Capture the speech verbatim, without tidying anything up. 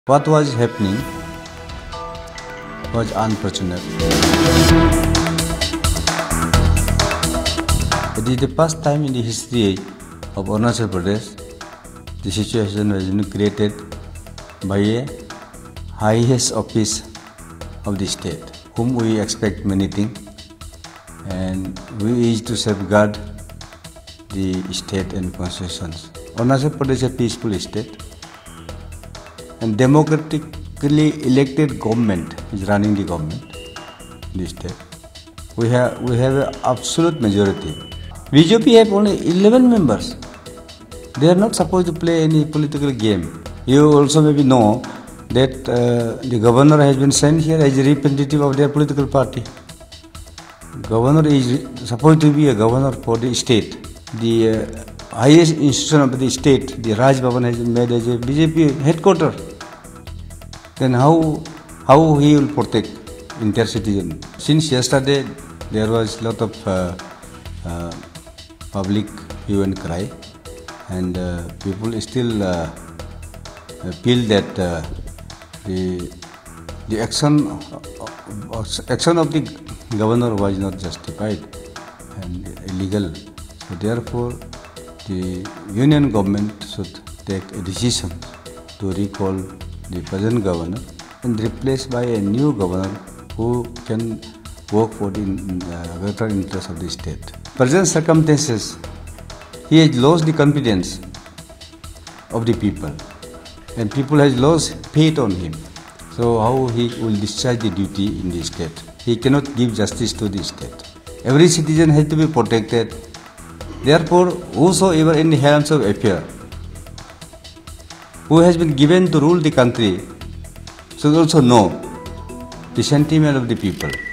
What was happening was unfortunate. It is the first time in the history of Arunachal Pradesh the situation has been created by a highest office of the state, whom we expect many things, and we wish to safeguard the state and constitutions. Arunachal Pradesh is a peaceful state, and democratically elected government is running the government in the state. We have we have an absolute majority. B J P have only eleven members. They are not supposed to play any political game. You also maybe know that uh, the governor has been sent here as a representative of their political party. Governor is supposed to be a governor for the state. The uh, highest institution of the state, the Raj Bhavan, has been made as a B J P headquarters. Then how how he will protect entire citizen? Since yesterday there was a lot of uh, uh, public hue and cry, and uh, people still uh, feel that uh, the the action uh, action of the governor was not justified and illegal. So therefore, the union government should take a decision to recall the present governor and replace by a new governor who can work for the uh, greater interest of the state. Present circumstances, he has lost the confidence of the people, and people has lost faith on him. So how he will discharge the duty in the state? He cannot give justice to the state. Every citizen has to be protected. Therefore, whosoever in the hands of affair, who has been given to rule the country, should also know the sentiment of the people.